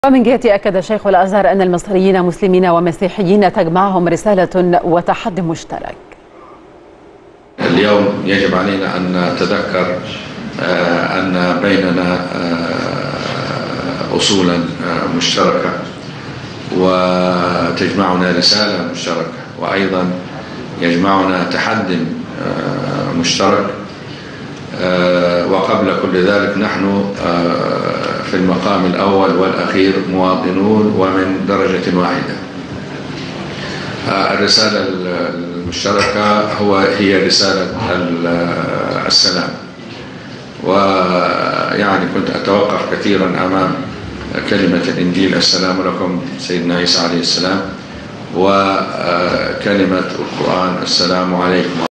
ومن جهة أكد شيخ الأزهر أن المصريين مسلمين ومسيحيين تجمعهم رسالة وتحدي مشترك. اليوم يجب علينا أن نتذكر أن بيننا أصولا مشتركة وتجمعنا رسالة مشتركة، وأيضا يجمعنا تحدي مشترك. وقبل كل ذلك نحن في المقام الأول والأخير مواطنون ومن درجة واحدة. الرسالة المشتركة هي رسالة السلام، ويعني كنت أتوقف كثيرا أمام كلمة الإنجيل السلام لكم سيدنا عيسى عليه السلام، وكلمة القرآن السلام عليكم.